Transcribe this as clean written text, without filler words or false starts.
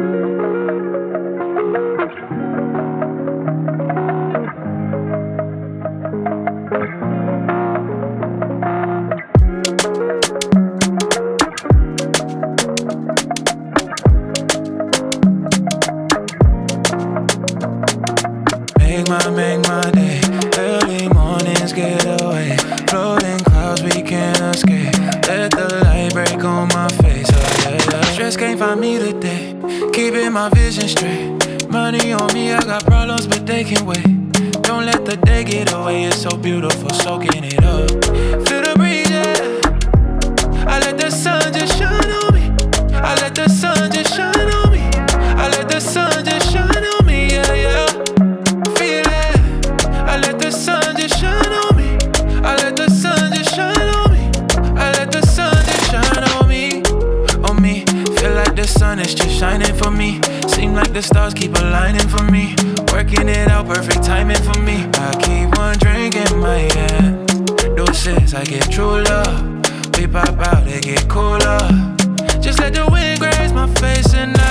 Make my day. Early mornings get away. Floating clouds we can't escape. Let the light break on my face. Oh yeah, yeah. Stress can't find me today. Keeping my vision straight. Money on me, I got problems but they can wait. Don't let the day get away. It's so beautiful, soaking it up. Feel the breeze, yeah. I let the sun just shine on me. I let the sun just shine on me. I let the sun just shine on me, yeah, yeah. Feel it. I let the sun just shine on me. I let the sun just shine on me. I let the sun just shine on me. On me. Feel like the sun is just shining for me. Seem like the stars keep aligning for me. Working it out, perfect timing for me. I keep one drink in my hand. Doses, I get true love. We pop out, it get cooler. Just let the wind graze my face and